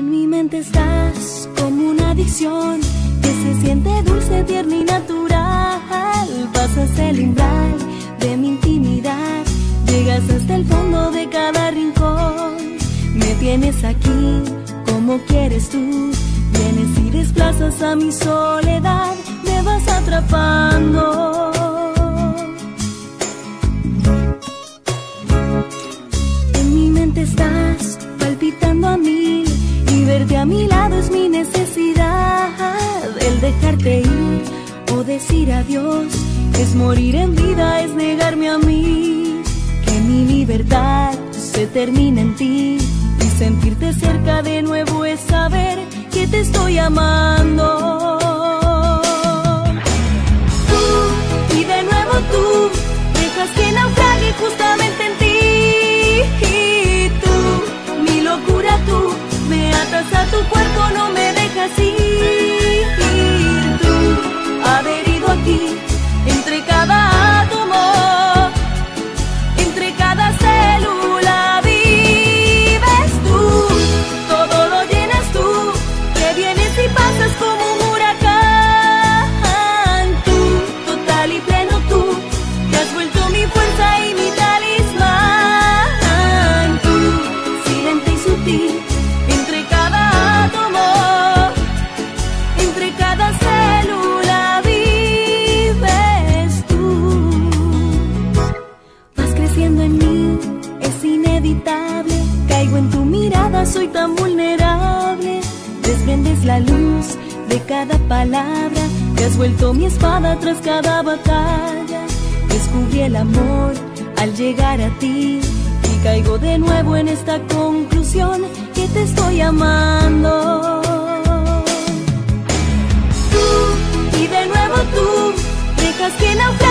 En mi mente estás como una adicción que se siente dulce, tierna y natural. Pasas el umbral de mi intimidad, llegas hasta el fondo de cada rincón. Me tienes aquí como quieres tú, vienes y desplazas a mi soledad, me vas atrapando. En mi mente estás palpitando a mil y verte a mi lado es mi necesidad. El dejarte ir o decir adiós es morir en vida, es negarme a mí. Que mi libertad se termina en ti y sentirte cerca de nuevo es saber que te estoy amando. Tú y de nuevo tú dejas que naufrague justamente en ti. Y tú, mi locura tú, me atas a tu cuerpo, no me dejas ir. Tú, adherido aquí, entre cada átomo, entre cada célula vives tú, todo lo llenas tú, que vienes y pasas como un huracán. Tú, total y pleno tú, te has vuelto mi fuerza y mi talismán. Tú, silente y sutil, entre cada átomo, entre cada célula vives tú. Vas creciendo en mí, es inevitable, caigo en tu mirada, soy tan vulnerable. Desprendes la luz de cada palabra, te has vuelto mi espada tras cada batalla. Descubrí el amor al llegar a ti y caigo de nuevo en esta conclusión que te estoy amando. Tú y de nuevo tú dejas que naufrague